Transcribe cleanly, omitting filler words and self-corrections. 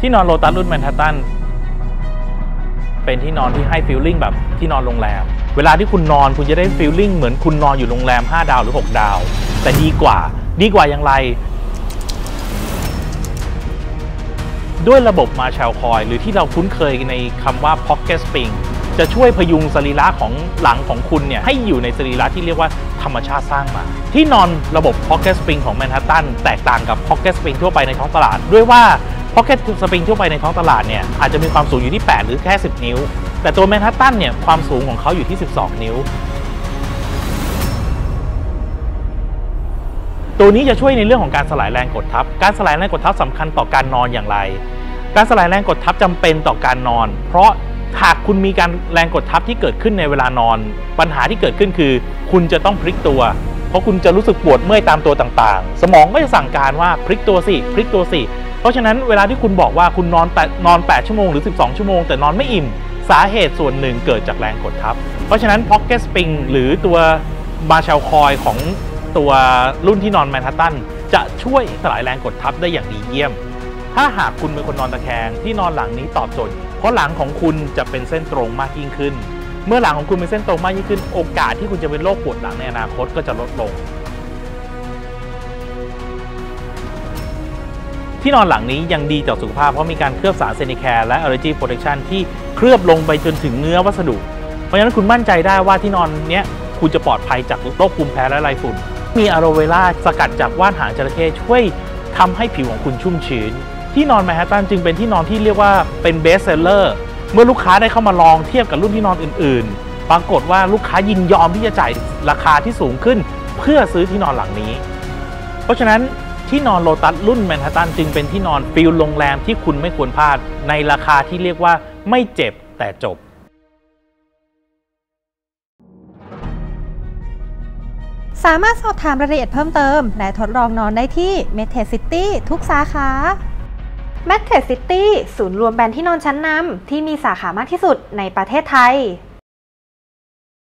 ที่นอนโลตัสรุ่นแมนฮัตตันเป็นที่นอนที่ให้ฟีลลิ่งแบบที่นอนโรงแรมเวลาที่คุณนอนคุณจะได้ฟีลลิ่งเหมือนคุณนอนอยู่โรงแรม5 ดาวหรือ6 ดาวแต่ดีกว่าอย่างไรด้วยระบบมาร์แชลคอยหรือที่เราคุ้นเคยในคำว่า Pocket Spring จะช่วยพยุงสรีระของหลังของคุณเนี่ยให้อยู่ในสรีระที่เรียกว่าธรรมชาติสร้างมาที่นอนระบบ Pocket Spring ของ Manhattan แตกต่างกับ Pocket Spring ทั่วไปในท้องตลาดด้วยว่า Pocket Spring ทั่วไปในท้องตลาดเนี่ยอาจจะมีความสูงอยู่ที่8หรือแค่10 นิ้วแต่ตัว Manhattan เนี่ยความสูงของเขาอยู่ที่12 นิ้วตัวนี้จะช่วยในเรื่องของการสลายแรงกดทับการสลายแรงกดทับสำคัญต่อการนอนอย่างไรการสลายแรงกดทับจำเป็นต่อการนอนเพราะหากคุณมีการแรงกดทับที่เกิดขึ้นในเวลานอนปัญหาที่เกิดขึ้นคือคุณจะต้องพลิกตัวเพราะคุณจะรู้สึกปวดเมื่อยตามตัวต่างๆสมองก็จะสั่งการว่าพลิกตัวสิเพราะฉะนั้นเวลาที่คุณบอกว่าคุณนอน8 ชั่วโมงหรือ12 ชั่วโมงแต่นอนไม่อิ่มสาเหตุส่วนหนึ่งเกิดจากแรงกดทับเพราะฉะนั้น Pocket Spring หรือตัว Marshall Coil ของตัวรุ่นที่นอนแมนฮัตตันจะช่วยสลายแรงกดทับได้อย่างดีเยี่ยมถ้าหากคุณเป็นคนนอนตะแคงที่นอนหลังนี้ตอบโจทย์เพราะหลังของคุณจะเป็นเส้นตรงมากยิ่งขึ้นเมื่อหลังของคุณเป็นเส้นตรงมากยิ่งขึ้นโอกาสที่คุณจะเป็นโรคปวดหลังในอนาคตก็จะลดลงที่นอนหลังนี้ยังดีต่อสุขภาพเพราะมีการเคลือบสารเซนิแคร์และ Allergy Protection ที่เคลือบลงไปจนถึงเนื้อวัสดุเพราะฉะนั้นคุณมั่นใจได้ว่าที่นอนเนี้ยคุณจะปลอดภัยจากโรคภูมิแพ้และไรฝุ่นมีอะโลเวล่าสกัดจากว่านหางจระเข้ช่วยทำให้ผิวของคุณชุ่มชื้นที่นอนแมนฮัตตันจึงเป็นที่นอนที่เรียกว่าเป็นเบสเซลเลอร์เมื่อลูกค้าได้เข้ามาลองเทียบกับรุ่นที่นอนอื่นๆปรากฏว่าลูกค้ายินยอมที่จะจ่ายราคาที่สูงขึ้นเพื่อซื้อที่นอนหลังนี้เพราะฉะนั้นที่นอนโลตัสรุ่นแมนฮัตตันจึงเป็นที่นอนฟีลโรงแรมที่คุณไม่ควรพลาดในราคาที่เรียกว่าไม่เจ็บแต่จบสามารถสอบถามรายละเอียดเพิ่มเติมและทดลองนอนได้ที่ Medtech City ทุกสาขา Medtech City ศูนย์รวมแบรนด์ที่นอนชั้นนำที่มีสาขามากที่สุดในประเทศไทย